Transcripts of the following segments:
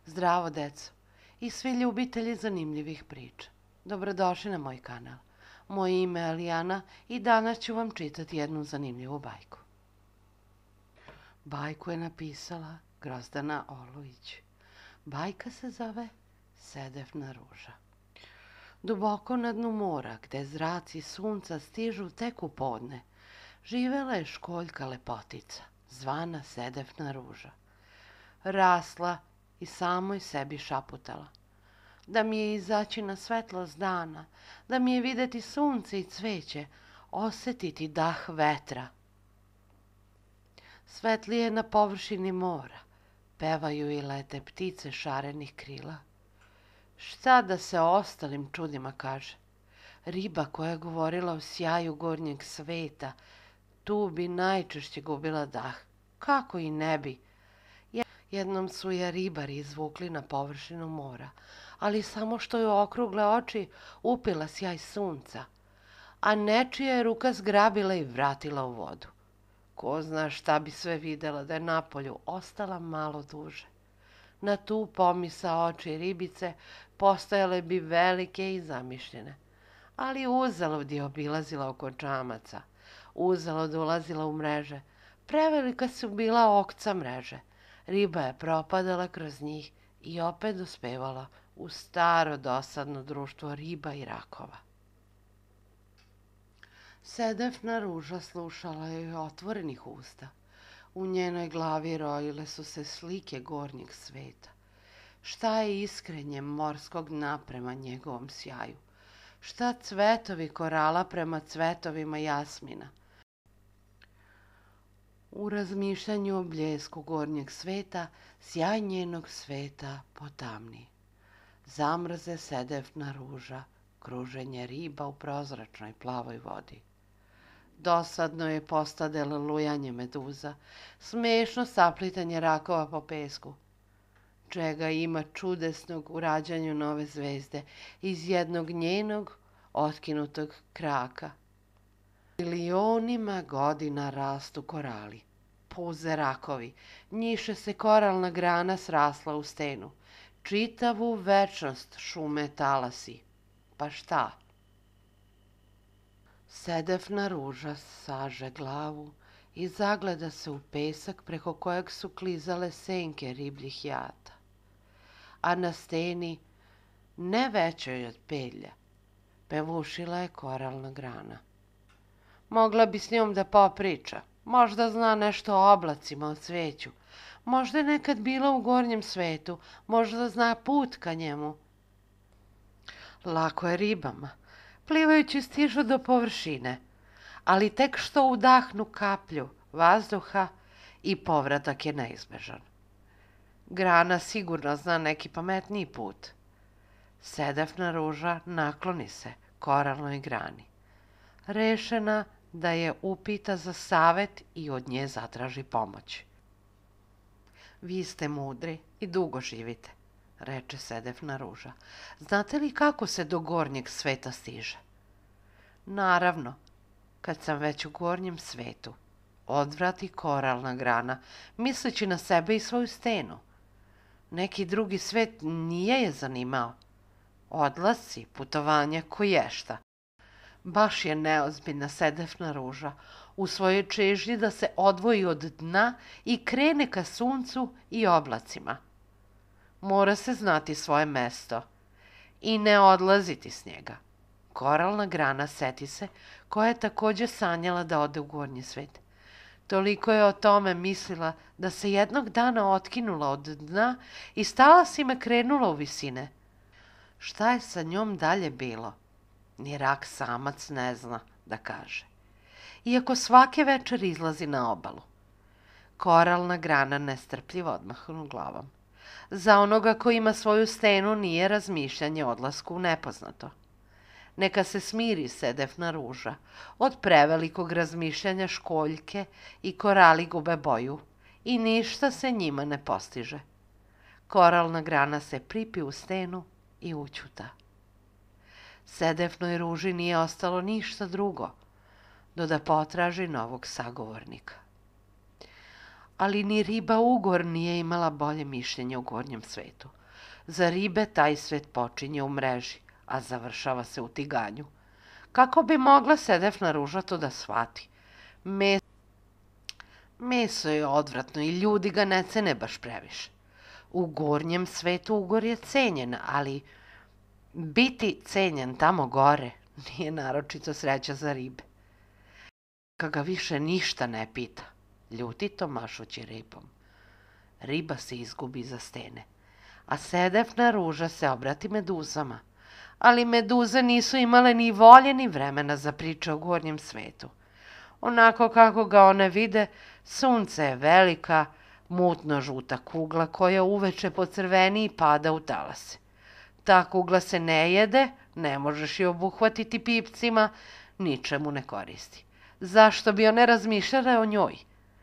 Zdravo, deco, i svi ljubitelji zanimljivih priča. Dobrodošli na moj kanal. Moje ime je Alijana i danas ću vam čitati jednu zanimljivu bajku. Bajku je napisala Grozdana Orlović. Bajka se zove Sedefna ruža. Duboko na dnu mora, gde zraci sunca stižu tek u podne, živela je školjka lepotica, zvana Sedefna ruža. Rasla i samoj sebi šaputala. Da mi je izaći na svetlost dana, da mi je videti sunce i cveće, osetiti dah vetra. Svetlije na površini mora, pevaju i lete ptice šarenih krila. Šta da se o ostalim čudima kaže? Riba koja je govorila o sjaju gornjeg sveta, tu bi najčešće gubila dah. Kako i ne bi? Jednom su je ribari izvukli na površinu mora, ali samo što je okrugle oči upila sjaj sunca, a nečija je ruka zgrabila i vratila u vodu. Ko zna šta bi sve videla da je napolju ostala malo duže. Na tu pomisao oči ribice postojale bi velike i zamišljene, ali uzalud je obilazila oko čamaca, uzalud ulazila u mreže, prevelika su bila okca mreže. Riba je propadala kroz njih i opet dospevala u staro dosadno društvo riba i rakova. Sedefna ruža slušala je otvorenih usta. U njenoj glavi rojile su se slike gornjeg sveta. Šta je iskrenje morskog dna prema njegovom sjaju? Šta cvetovi korala prema cvetovima jasmina? U razmišljanju o bljesku gornjeg sveta, sjaj njenog sveta potamni. Zamrze sedefna ruža, kruženje riba u prozračnoj plavoj vodi. Dosadno je postadelo lujanje meduza, smešno saplitanje rakova po pesku. Čega ima čudesnog u rađanju nove zvezde iz jednog njenog otkinutog kraka. Milionima godina rastu korali, puze rakovi, njiše se koralna grana srasla u stenu, čitavu večnost šume talasi. Pa šta? Sedefna ruža saže glavu i zagleda se u pesak preko kojeg su klizale senke ribljih jata. A na steni, ne većoj od pelja, pevušila je koralna grana. Mogla bi s njom da popriča, možda zna nešto o oblacima, o cveću, možda je nekad bila u gornjem svetu, možda zna put ka njemu. Lako je ribama, plivajući stižu do površine, ali tek što udahnu kaplju vazduha i povratak je neizbežan. Grana sigurno zna neki pametniji put. Sedefna ruža nakloni se koralnoj grani, rešena da je upita za savet i od nje zatraži pomoć. Vi ste mudri i dugo živite, reče sedefna ruža. Znate li kako se do gornjeg sveta stiže? Naravno, kad sam već u gornjem svetu, odvrati koralna grana, misleći na sebe i svoju stenu. Neki drugi svet nije je zanimao. Odlasci, putovanja, koješta. Baš je neozbiljna sedefna ruža u svojoj čežnji da se odvoji od dna i krene ka suncu i oblacima. Mora se znati svoje mesto i ne odlaziti s njega. Koralna grana seti se, koja je također sanjala da ode u gornji svet. Toliko je o tome mislila da se jednog dana otkinula od dna i s talasima krenula u visine. Šta je sa njom dalje bilo? Ni rak samac ne zna da kaže. Iako svake večer izlazi na obalu. Koralna grana nestrpljivo odmahnu glavom. Za onoga ko ima svoju stenu nije razmišljanje odlasku u nepoznato. Neka se smiri sedefna ruža. Od prevelikog razmišljanja školjke i korali gube boju i ništa se njima ne postiže. Koralna grana se pripi u stenu i ućuta. Sedefnoj ruži nije ostalo ništa drugo, do da potraži novog sagovornika. Ali ni riba Ugor nije imala bolje mišljenje o gornjem svetu. Za ribe taj svet počinje u mreži, a završava se u tiganju. Kako bi mogla Sedefna ruža to da shvati? Meso je odvratno i ljudi ga ne cene baš previše. U gornjem svetu Ugor je cenjen, ali biti cenjen tamo gore nije naročito sreća za ribe. Kad ga više ništa ne pita, ljutito mašući ribom. Riba se izgubi za stene, a Sedefna ruža se obrati meduzama. Ali meduze nisu imale ni volje ni vremena za priče o gornjem svetu. Onako kako ga one vide, sunce je velika, mutno žuta kugla koja uveče pocrveni i pada u talase. Ta kugla se ne jede, ne možeš je obuhvatiti pipcima, ničemu ne koristi. Zašto bi one razmišljale o njoj?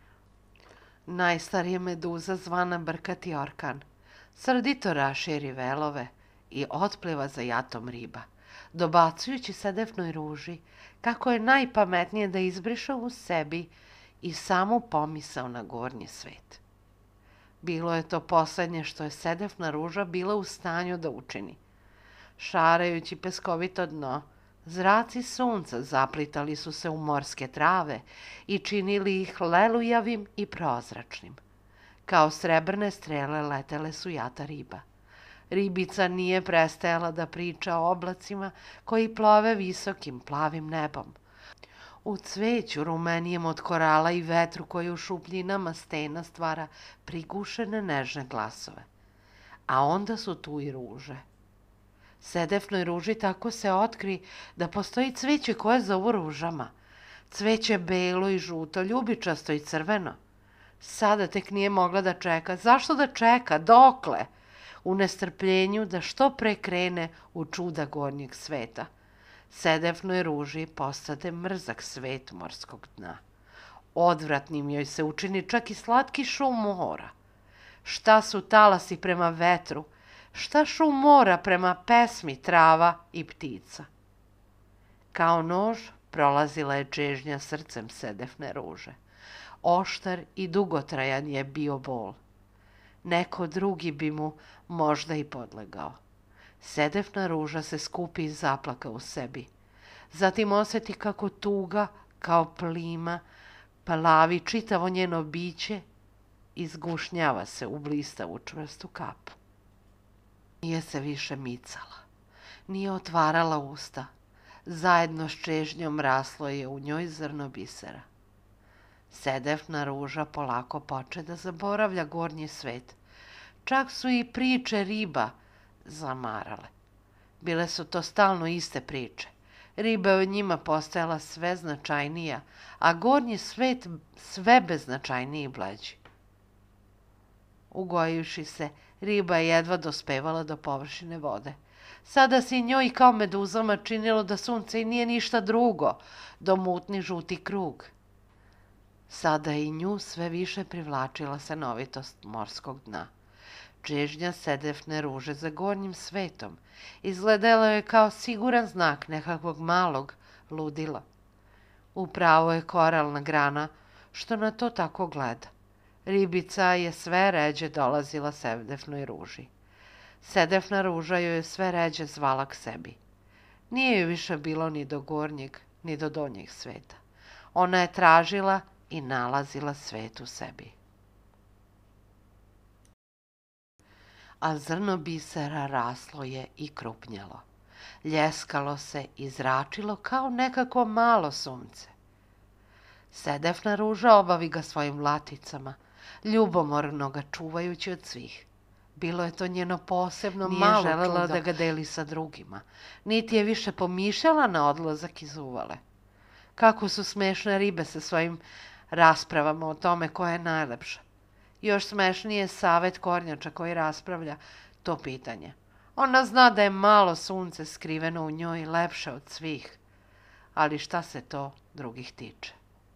Najstarija meduza zvana Brkati orkan srdito raširi velove i otpliva za jatom riba, dobacujući Sedefnoj ruži kako je najpametnije da izbriše u sebi i samu pomisao na gornji svet. Bilo je to poslednje što je Sedefna ruža bila u stanju da učini. Šarajući peskovito dno, zraci sunca zaplitali su se u morske trave i činili ih lelujavim i prozračnim. Kao srebrne strele letele su jata riba. Ribica nije prestajala da priča o oblacima koji plove visokim plavim nebom. U cveću rumenijem od korala i vetru koji u šupljinama stena stvara prigušene nežne glasove. A onda su tu i ruže. Sedefnoj ruži tako se otkri da postoji cveće koje zovu ružama. Cveće belo i žuto, ljubičasto i crveno. Sada tek nije mogla da čeka. Zašto da čeka? Dokle? U nestrpljenju da što pre krene u čuda gornjeg sveta. Sedefnoj ruži postade mrzak svet morskog dna. Odvratnim joj se učini čak i slatki šum mora. Šta su talasi prema vetru? Šta šum mora prema pesmi trava i ptica? Kao nož prolazila je čežnja srcem Sedefne ruže. Oštar i dugotrajan je bio bol. Neko drugi bi mu možda i podlegao. Sedefna ruža se skupi i zaplaka u sebi. Zatim osjeti kako tuga, kao plima, plavi čitavo njeno biće i zgušnjava se u blistavu čvrstu kapu. Nije se više micala, nije otvarala usta. Zajedno s čežnjom raslo je u njoj zrno bisera. Sedefna ruža polako poče da zaboravlja gornji svet. Čak su i priče riba zamarale. Bile su to stalno iste priče. Riba je od njima postajala sve značajnija, a gornji svet sve beznačajniji i bleđi. Ugojivši se, riba je jedva dospevala do površine vode. Sada se i njoj kao meduzama činilo da sunce i nije ništa drugo do mutni žuti krug. Sada i nju sve više privlačila stanovitost morskog dna. Čežnja Sedefne ruže za gornjim svetom izgledala je kao siguran znak nekakvog malog ludila. Upravo je koralna grana što na to tako gleda. Ribica je sve ređe dolazila Sedefnoj ruži. Sedefna ruža joj je sve ređe zvala k sebi. Nije joj više bilo ni do gornjeg, ni do donjeg sveta. Ona je tražila i nalazila svet u sebi. A zrno bisera raslo je i krupnjalo. Ljeskalo se i zračilo kao nekako malo sunce. Sedefna ruža obavi ga svojim laticama, ljubomorno ga čuvajući od svih. Bilo je to njeno posebno malo čudo. Nije želela da ga deli sa drugima, niti je više pomišljala na odlazak iz uvale. Kako su smešne ribe sa svojim raspravama o tome koja je najlepša. Još smešnije je savet kornjača koji raspravlja to pitanje. Ona zna da je malo sunce skriveno u njoj lepše od svih, ali šta se to drugih tiče?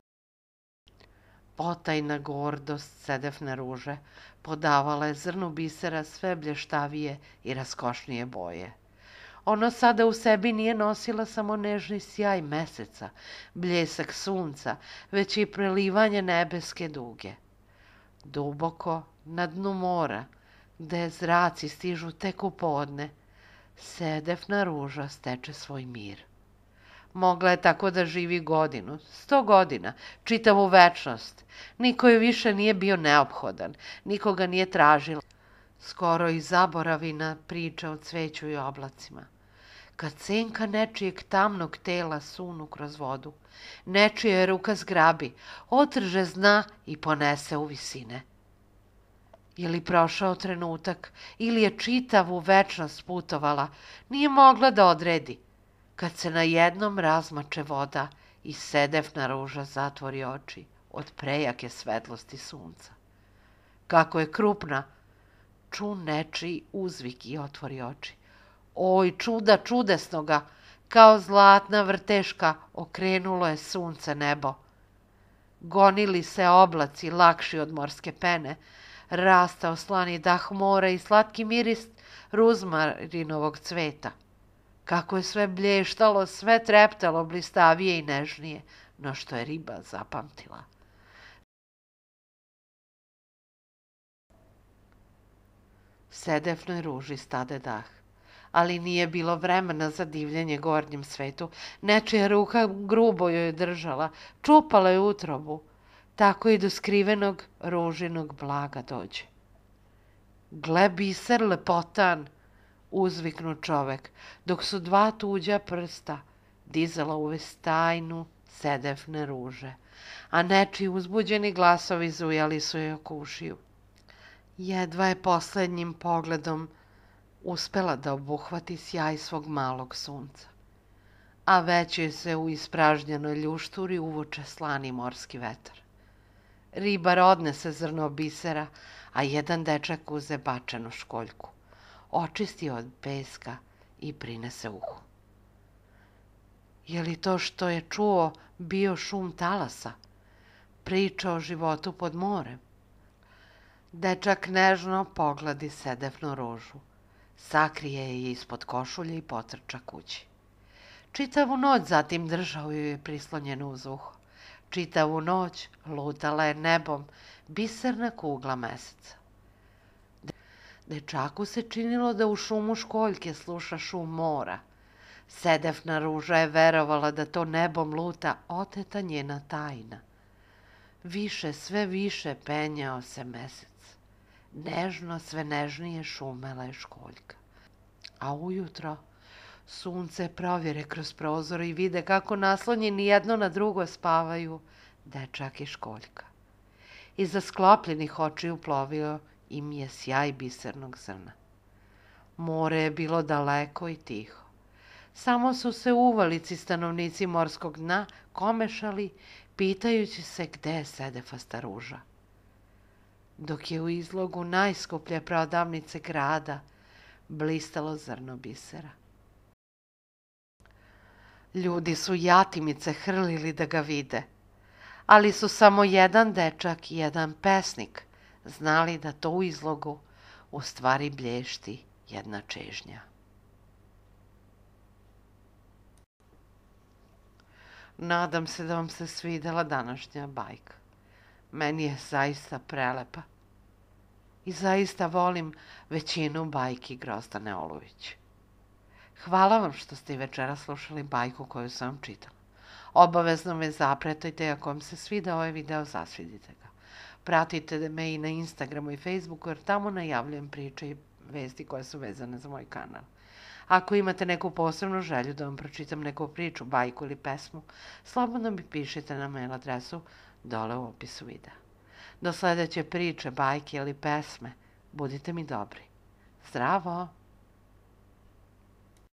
Potajna gordost Sedefne ruže podavala je zrnu bisera sve blještavije i raskošnije boje. Ono sada u sebi nije nosila samo nežni sjaj meseca, bljesak sunca, već i prelivanje nebeske duge. Duboko na dnu mora, gde zraci stižu tek u podne, sedefna ruža steče svoj mir. Mogla je tako da živi godinu, 100 godina, čitavu večnost. Niko joj više nije bio neophodan, nikoga nije tražila. Skoro i zaboravi na priče o cveću i oblacima. Kad senka nečijeg tamnog tela sunu kroz vodu, nečija je ruka zgrabi, otrže zna i ponese u visine. Je li prošao trenutak ili je čitavu večnost putovala, nije mogla da odredi. Kad se na jednom razmače voda i sedefna ruža zatvori oči od prejake svetlosti sunca. Kako je krupna, ču nečiji uzvik i otvori oči. Oj, čuda čudesnoga, kao zlatna vrteška okrenulo je sunce nebo. Gonili se oblaci lakši od morske pene, rastao slani dah mora i slatki miris ruzmarinovog cveta. Kako je sve blještalo, sve treptalo blistavije i nežnije, no što je riba zapamtila. Sedefnoj ruži stade dah, ali nije bilo vremena za divljenje gornjem svetu. Nečija ruka grubo joj je držala, čupala je utrobu, tako i do skrivenog ružinog blaga dođe. Gle biser lepotan, uzviknu čovek, dok su dva tuđa prsta dizala u vestajnu sedefne ruže, a nečiji uzbuđeni glasovi zujali su joj oko ušiju. Jedva je poslednjim pogledom uspela da obuhvati sjaj svog malog sunca, a već joj se u ispražnjenoj ljušturi uvuče slani morski vetar. Ribar odnese zrno bisera, a jedan dečak uze bačenu školjku, očisti od peska i prinese uhu. Je li to što je čuo bio šum talasa, priča o životu pod morem? Dečak nežno pogledi sedefnu ružu, sakrije je ispod košulje i potrča kući. Čitavu noć zatim držao ju je prislonjenu uz uho. Čitavu noć lutala je nebom biserna kugla meseca. Dečaku se činilo da u šumu školjke sluša šum mora. Sedefna ruža je verovala da to nebom luta oteta njena tajna. Više, sve više penjao se mesec. Nežno, sve nežnije šumela je školjka. A ujutro sunce provire kroz prozor i vide kako naslonjeni jedno na drugo spavaju dečak i školjka. Iza sklopljenih očiju plovio im je sjaj bisernog zrna. More je bilo daleko i tiho. Samo su se uvalici stanovnici morskog dna komešali, pitajući se gde je sedefasta ruža. Dok je u izlogu najskuplje prodavnice grada blistalo zrno bisera. Ljudi su jatimice hrlili da ga vide, ali su samo jedan dečak i jedan pesnik znali da to u izlogu u stvari blješti jedna čežnja. Nadam se da vam se svidela današnja bajka. Meni je zaista prelepa i zaista volim većinu bajki Grozdane Olujić. Hvala vam što ste i večera slušali bajku koju sam vam čitala. Obavezno me zapretajte, ako vam se svida ovaj video, zasvidite ga. Pratite me i na Instagramu i Facebooku, jer tamo najavljujem priče i vesti koje su vezane za moj kanal. Ako imate neku posebnu želju da vam pročitam neku priču, bajku ili pesmu, slobodno mi pišite na mail adresu dole u opisu videa. Do sledeće priče, bajke ili pesme, budite mi dobri. Zdravo!